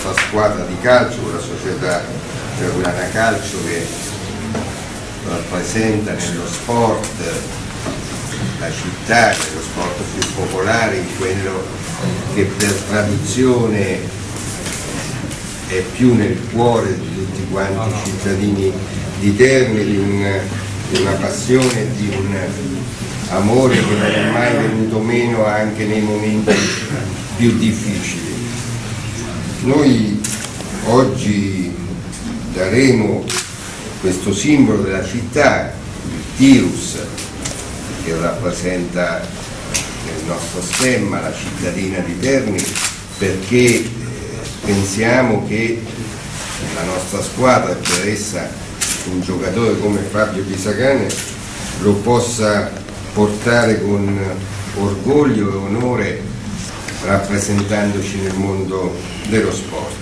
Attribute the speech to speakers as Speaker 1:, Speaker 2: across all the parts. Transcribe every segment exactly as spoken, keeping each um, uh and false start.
Speaker 1: nostra squadra di calcio, la società Peruviana Calcio, che rappresenta nello sport la città, che è lo sport più popolare, quello che per tradizione è più nel cuore di tutti quanti i cittadini di Terni, di, un, di una passione, di un amore che non è mai venuto meno anche nei momenti più difficili. Noi oggi daremo questo simbolo della città, il Tirus, che rappresenta il nostro stemma, la cittadina di Terni, perché eh, pensiamo che la nostra squadra, per essa un giocatore come Fabio Pisacane, lo possa portare con orgoglio e onore rappresentandoci nel mondo dello sport.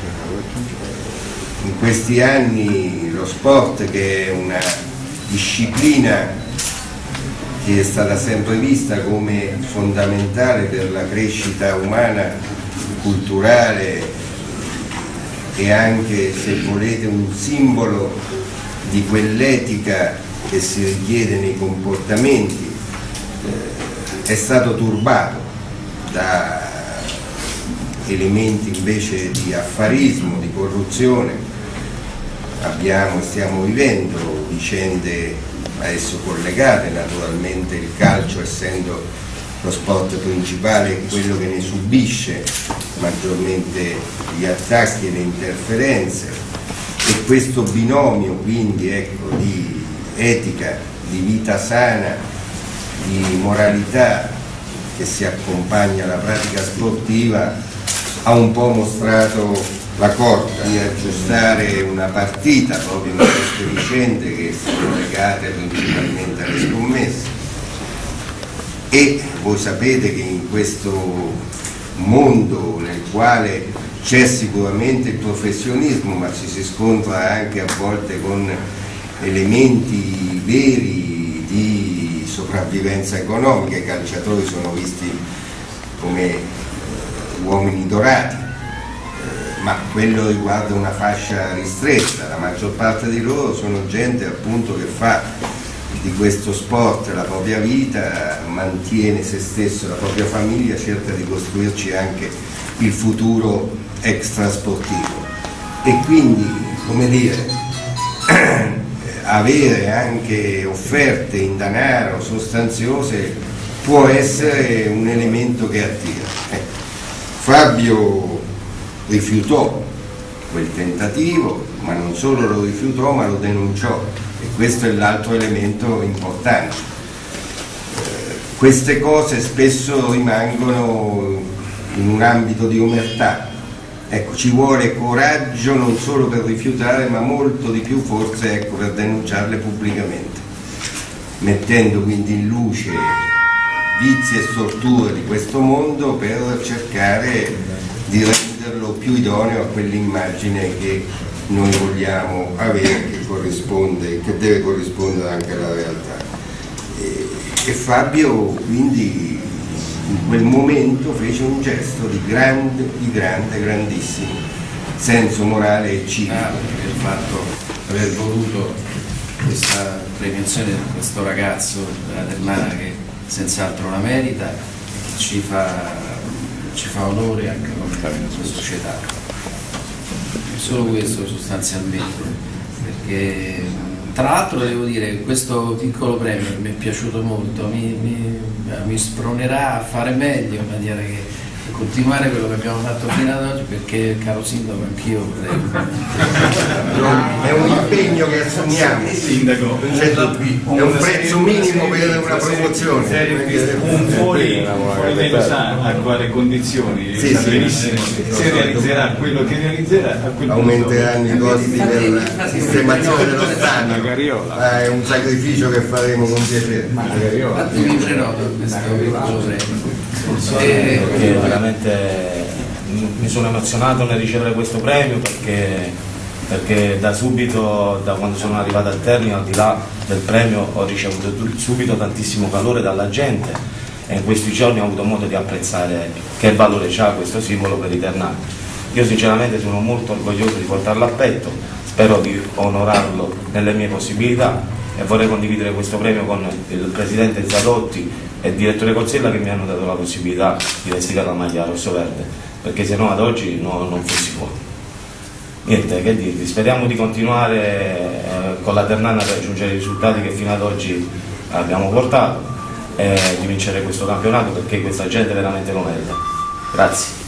Speaker 1: In questi anni lo sport, che è una disciplina che è stata sempre vista come fondamentale per la crescita umana, culturale e anche, se volete, un simbolo di quell'etica che si richiede nei comportamenti, eh, è stato turbato da elementi invece di affarismo, di corruzione. Abbiamo, stiamo vivendo vicende adesso collegate, naturalmente il calcio, essendo lo sport principale, è quello che ne subisce maggiormente gli attacchi e le interferenze, e questo binomio quindi, ecco, di etica, di vita sana, di moralità che si accompagna alla pratica sportiva ha un po' mostrato la corda di aggiustare una partita proprio in queste vicende che sono legate principalmente alle scommesse. E voi sapete che in questo mondo nel quale c'è sicuramente il professionismo, ma ci si scontra anche a volte con elementi veri di sopravvivenza economica, i calciatori sono visti come uomini dorati, ma quello riguarda una fascia ristretta. La maggior parte di loro sono gente appunto che fa di questo sport la propria vita, mantiene se stesso, la propria famiglia, cerca di costruirci anche il futuro extrasportivo. E quindi, come dire, avere anche offerte in denaro sostanziose può essere un elemento che attira. Eh, Fabio rifiutò quel tentativo, ma non solo lo rifiutò, ma lo denunciò, e questo è l'altro elemento importante. Eh, queste cose spesso rimangono in un ambito di omertà. Ecco, ci vuole coraggio non solo per rifiutare, ma molto di più forse, ecco, per denunciarle pubblicamente, mettendo quindi in luce vizi e storture di questo mondo per cercare di renderlo più idoneo a quell'immagine che noi vogliamo avere, che corrisponde, che deve corrispondere anche alla realtà. E, e Fabio quindi in quel momento fece un gesto di grande, di grande, grandissimo senso morale e civico.
Speaker 2: Ah, il fatto di aver voluto questa premiazione di questo ragazzo della Ternana, che senz'altro la merita, ci fa, ci fa onore anche come società. Solo questo sostanzialmente, perché tra l'altro devo dire che questo piccolo premio mi è piaciuto molto, mi, mi, mi spronerà a fare meglio, in maniera che continuare quello che abbiamo fatto fino ad oggi, perché, caro sindaco, anch'io vorrei.
Speaker 1: È un impegno che assumiamo, sindaco, è un prezzo minimo per una promozione.
Speaker 3: Un fuori, fuori lo sa a quale condizioni,
Speaker 1: sì,
Speaker 3: sa
Speaker 1: sì,
Speaker 3: benissimo
Speaker 1: sì, sì,
Speaker 3: se realizzerà quello che realizzerà, a quel
Speaker 1: aumenteranno i costi per la sistemazione dello stadio, ma è un sacrificio che faremo con piacere.
Speaker 2: Infatti mi prenoto questo premio.
Speaker 4: Perché veramente mi sono emozionato nel ricevere questo premio, perché, perché da subito, da quando sono arrivato al Terni, al di là del premio, ho ricevuto subito tantissimo calore dalla gente, e in questi giorni ho avuto modo di apprezzare che valore ha questo simbolo per i ternani. Io sinceramente sono molto orgoglioso di portarlo a petto, spero di onorarlo nelle mie possibilità e vorrei condividere questo premio con il presidente Zadotti e il direttore Cozzella che mi hanno dato la possibilità di vestire la maglia rosso-verde, perché se no ad oggi no, non si può. Niente, che dirvi, speriamo di continuare eh, con la Ternana per raggiungere i risultati che fino ad oggi abbiamo portato e di vincere questo campionato, perché questa gente veramente lo merita. Grazie.